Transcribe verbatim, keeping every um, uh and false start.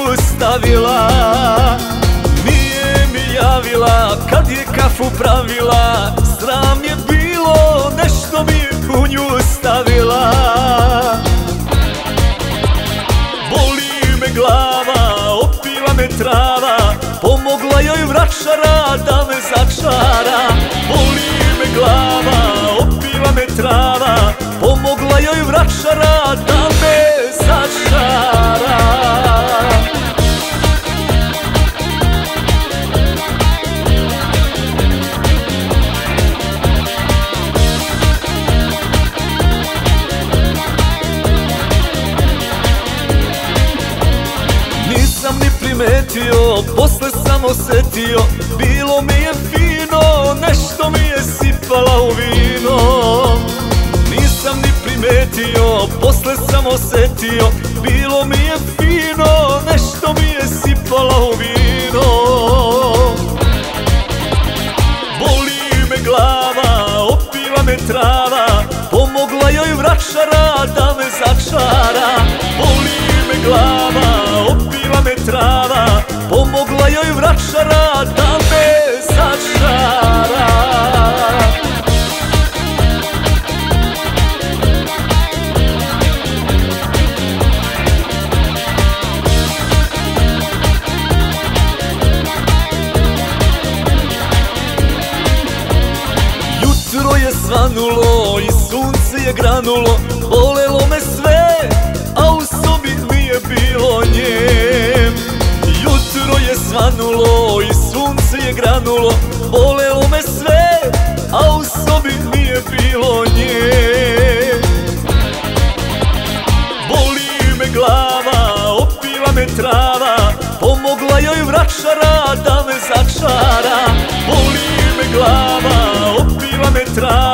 stavila, nije mi javila kad je kafu pravila. Sram je bilo, nešto mi u nju stavila. Boli me glava, opiva me trava, pomogla joj vračara da me začara. Boli me glava, opiva me trava, pomogla joj vračara da me začara. Nisam ni primetio, posle sam osetio, bilo mi je fino, nešto mi je sipala u vino. Nisam ni primetio, posle sam osetio, bilo mi je fino, nešto mi je sipala u vino. Boli me glava, opiva me trava, pomogla joj vračara da me začara. Boli me glava, opiva me trava, pomogla joj vračara da me začara. Jutro je svanulo i sunce je granulo, bolelo me sve, a u sobi nije bilo nje. Jutro je svanulo i sunce je granulo, bolelo me sve, a u sobi nije bilo nje. Boli me glava, opiva me trava, pomogla joj vračara da me začara. Boli me glava, opiva me trava,